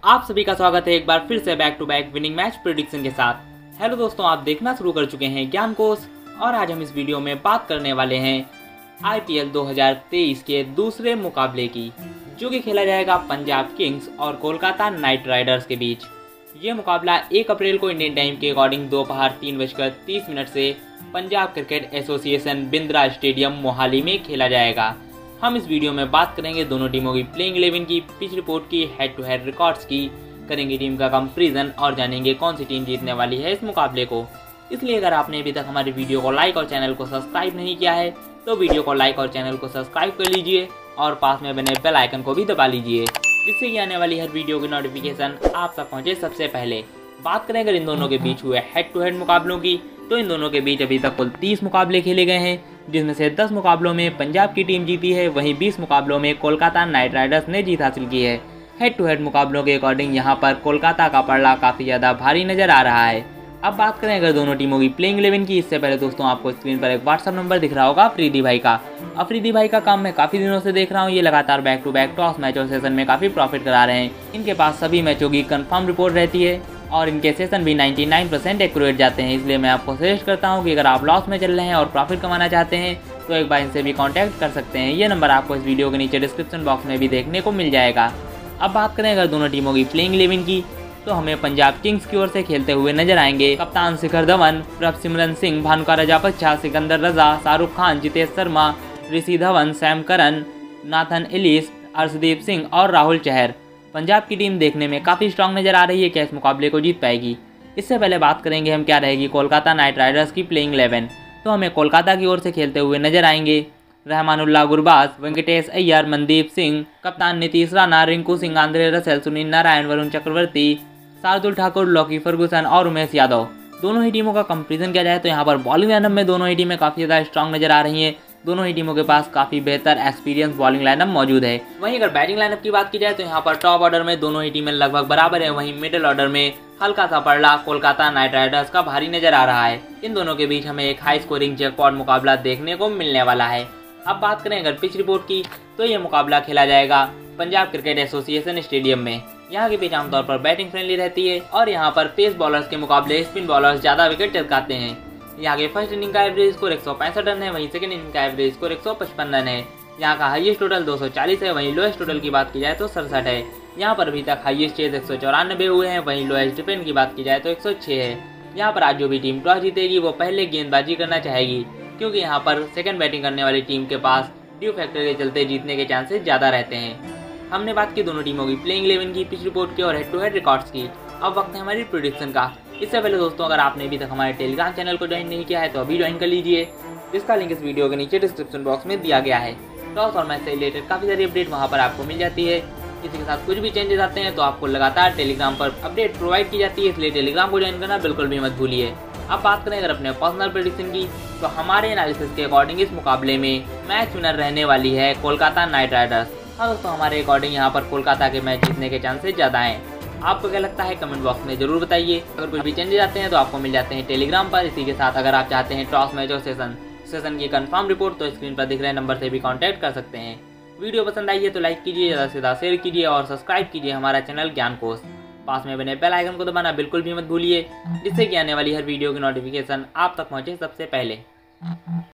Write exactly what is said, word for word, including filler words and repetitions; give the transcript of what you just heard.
आप सभी का स्वागत है एक बार फिर से back to back winning match prediction के साथ। हेलो दोस्तों, आप देखना शुरू कर चुके हैं ज्ञान कोश और आज हम इस वीडियो में बात करने वाले हैं आईपीएल दो हज़ार तेईस के दूसरे मुकाबले की, जो कि खेला जाएगा पंजाब किंग्स और कोलकाता नाइट राइडर्स के बीच। ये मुकाबला एक अप्रैल को इंडियन टाइम के अकॉर्डिंग दोपहर तीन बजकर तीस मिनट से Punjab cricket association Bindra stadium Mohali में खेला जाएगा। हम इस वीडियो में बात करेंगे दोनों टीमों की प्लेइंग इलेवन की, पिच रिपोर्ट की, हेड टू हेड रिकॉर्ड्स की, करेंगे टीम का कंपैरिजन और जानेंगे कौन सी टीम जीतने वाली है इस मुकाबले को। इसलिए अगर आपने अभी तक हमारी वीडियो को लाइक और चैनल को सब्सक्राइब नहीं किया है तो वीडियो को लाइक और चैनल को सब्सक्राइब कर लीजिए और पास में बने बेल आइकन को भी दबा लीजिए, जिससे कि आने वाली हर वीडियो की नोटिफिकेशन आप तक पहुंचे सबसे पहले। बात करें अगर इन दोनों के बीच हुए हेड टू हेड मुकाबलों की, तो इन दोनों के बीच अभी तक कुल तीस मुकाबले खेले गए हैं, जिसमें से दस मुकाबलों में पंजाब की टीम जीती है, वहीं बीस मुकाबलों में कोलकाता नाइट राइडर्स ने जीत हासिल की है। हेड टू हेड मुकाबलों के अकॉर्डिंग यहाँ पर कोलकाता का पलड़ा काफ़ी ज़्यादा भारी नजर आ रहा है। अब बात करें अगर दोनों टीमों की प्लेइंग इलेवन की, इससे पहले दोस्तों आपको स्क्रीन पर एक व्हाट्सअप नंबर दिख रहा होगा अफरीदी भाई का। अफरीदी भाई का काम मैं काफ़ी दिनों से देख रहा हूँ, ये लगातार back to back toss match और सेशन में काफ़ी प्रॉफिट करा रहे हैं। इनके पास सभी मैचों की कंफर्म रिपोर्ट रहती है और इनके सेशन भी निन्यानवे परसेंट एक्यूरेट जाते हैं। इसलिए मैं आपको सजेस्ट करता हूं कि अगर आप लॉस में चल रहे हैं और प्रॉफिट कमाना चाहते हैं तो एक बार इनसे भी कांटेक्ट कर सकते हैं। ये नंबर आपको इस वीडियो के नीचे डिस्क्रिप्शन बॉक्स में भी देखने को मिल जाएगा। अब बात करें अगर दोनों टीमों की प्लेइंग इलेवन की, तो हमें पंजाब किंग्स की ओर से खेलते हुए नजर आएंगे कप्तान Shikhar Dhawan, Prabhsimran Singh, Bhanuka Rajapaksa, Sikandar Raza, Shahrukh Khan, Jitesh Sharma, Rishi Dhawan, Sam Curran, Nathan Ellis, Arshdeep Singh और राहुल चहर। पंजाब की टीम देखने में काफ़ी स्ट्रांग नजर आ रही है, क्या इस मुकाबले को जीत पाएगी। इससे पहले बात करेंगे हम क्या रहेगी कोलकाता नाइट राइडर्स की प्लेइंग इलेवन, तो हमें कोलकाता की ओर से खेलते हुए नजर आएंगे रहमानुल्लाह गुरबाज, वेंकटेश अय्यर, मनदीप सिंह, कप्तान Nitish Rana, Rinku Singh, Andre Russell, Sunil Narine, Varun Chakravarthy, Shardul Thakur, Lockie Ferguson और उमेश यादव। दोनों ही टीमों का कंपैरिजन किया जाए तो यहाँ पर बॉलिंग लाइनअप में दोनों ही टीमें काफ़ी ज़्यादा स्ट्रांग नजर आ रही हैं। दोनों ही टीमों के पास काफ़ी बेहतर एक्सपीरियंस बॉलिंग लाइनअप मौजूद है। वहीं अगर बैटिंग लाइनअप की बात की जाए तो यहाँ पर टॉप ऑर्डर में दोनों ही टीमें लगभग बराबर है, वहीं मिडिल ऑर्डर में हल्का सा पलड़ा कोलकाता नाइट राइडर्स का भारी नजर आ रहा है। इन दोनों के बीच हमें एक हाई स्कोरिंग जैकपॉट मुकाबला देखने को मिलने वाला है। अब बात करें अगर पिच रिपोर्ट की, तो ये मुकाबला खेला जाएगा पंजाब क्रिकेट एसोसिएशन स्टेडियम में। यहाँ की पिच आमतौर पर बैटिंग फ्रेंडली रहती है और यहाँ पर पेस बॉलर्स के मुकाबले स्पिन बॉलर्स ज्यादा विकेट चटकाते हैं। यहाँ के फर्स्ट इनिंग का एवरेज स्कोर एक सौ पैंसठ रन है, वहीं सेकंड इनिंग का एवरेज स्कोर एक सौ पचपन रन है। यहाँ का हाईएस्ट टोटल दो सौ चालीस है, वहीं लोएस्ट टोटल की बात की जाए तो सड़सठ है। यहाँ पर अभी तक हाईएस्ट चेज एक सौ चौरानबे हुए हैं, वहीं लोएस्ट डिफेंड की बात की जाए तो एक सौ छह है। यहाँ पर आज जो भी टीम टॉस जीतेगी वो पहले गेंदबाजी करना चाहेगी, क्योंकि यहाँ पर सेकंड बैटिंग करने वाली टीम के पास ड्यू फैक्टर के चलते जीतने के चांसेस ज़्यादा रहते हैं। हमने बात की दोनों टीमों की प्लेइंग इलेवन की, पिच रिपोर्ट की और हेड टू हेड रिकॉर्ड्स की। अब वक्त है हमारी प्रेडिक्शन का। इससे पहले दोस्तों अगर आपने अभी तक हमारे टेलीग्राम चैनल को ज्वाइन नहीं किया है तो अभी ज्वाइन कर लीजिए, जिसका लिंक इस वीडियो के नीचे डिस्क्रिप्शन बॉक्स में दिया गया है। टॉस और मैच से रिलेटेड काफ़ी सारी अपडेट वहाँ पर आपको मिल जाती है। इसी के साथ कुछ भी चेंजेस आते हैं तो आपको लगातार टेलीग्राम पर अपडेट प्रोवाइड की जाती है, इसलिए टेलीग्राम को ज्वाइन करना बिल्कुल भी मत भूलिए। अब बात करें अगर अपने पर्सनल प्रेडिक्शन की, तो हमारे एनालिसिस के अकॉर्डिंग इस मुकाबले में मैच विनर रहने वाली है कोलकाता नाइट राइडर्स। हाँ दोस्तों, हमारे अकॉर्डिंग यहाँ पर कोलकाता के मैच जीतने के चांसेस ज़्यादा हैं। आपको क्या लगता है कमेंट बॉक्स में जरूर बताइए। अगर कुछ भी चेंजेस आते हैं तो आपको मिल जाते हैं टेलीग्राम पर। इसी के साथ अगर आप चाहते हैं टॉस मैच और सेशन सेशन की कंफर्म रिपोर्ट तो स्क्रीन पर दिख रहे नंबर से भी कांटेक्ट कर सकते हैं। वीडियो पसंद आई है तो लाइक कीजिए, ज़्यादा से ज़्यादा शेयर कीजिए और सब्सक्राइब कीजिए हमारा चैनल ज्ञान कोश। पास में बने बेल आइकन को दबाना बिल्कुल भी मत भूलिए, जिससे कि आने वाली हर वीडियो की नोटिफिकेशन आप तक पहुँचे सबसे पहले।